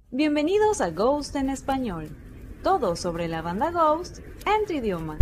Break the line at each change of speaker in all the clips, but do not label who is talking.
Bienvenidos a Ghost en español, todo sobre la banda Ghost en tu idioma.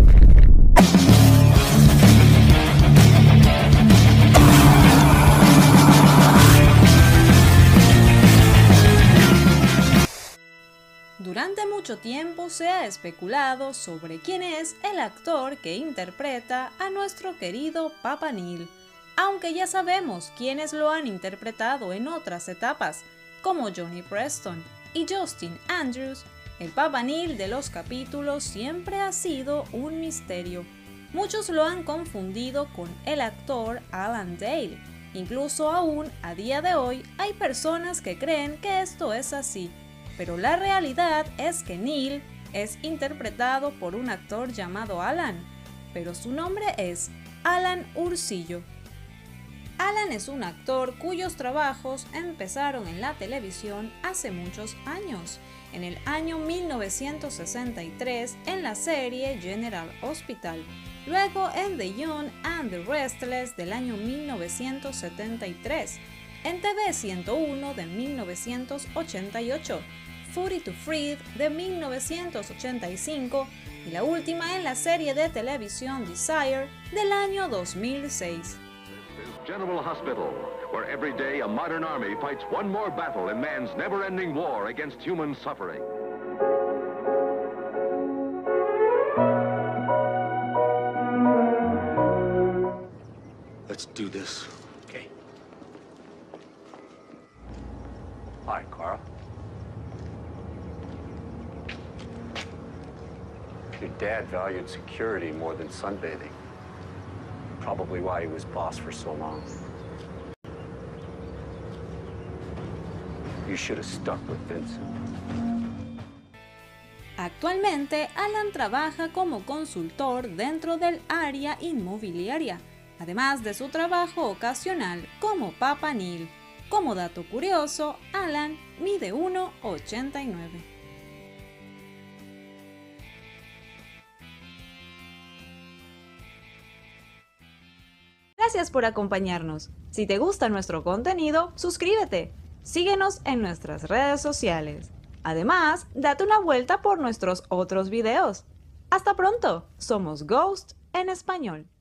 Durante mucho tiempo se ha especulado sobre quién es el actor que interpreta a nuestro querido Papa Neil, aunque ya sabemos quiénes lo han interpretado en otras etapas, como Johnny Preston y Justin Andrews. El Papa Neil de los capítulos siempre ha sido un misterio. Muchos lo han confundido con el actor Alan Dale. Incluso aún a día de hoy hay personas que creen que esto es así. Pero la realidad es que Neil es interpretado por un actor llamado Alan, pero su nombre es Alan Ursillo. Alan es un actor cuyos trabajos empezaron en la televisión hace muchos años. En el año 1963 en la serie General Hospital, luego en The Young and the Restless del año 1973, en TV 101 de 1988, Footy to Freed de 1985 y la última en la serie de televisión Desire del año 2006.
General Hospital, where every day a modern army fights one more battle in man's never-ending war against human suffering.
Let's do this.
Okay. Hi, Carl. Your dad valued security more than sunbathing. Probably why he was boss for so long. You should have stuck with Vincent.
Actualmente, Alan trabaja como consultor dentro del área inmobiliaria, además de su trabajo ocasional como Papa Neil. Como dato curioso, Alan mide 1,89. Gracias por acompañarnos. Si te gusta nuestro contenido, suscríbete. Síguenos en nuestras redes sociales. Además, date una vuelta por nuestros otros videos. Hasta pronto. Somos Ghost en español.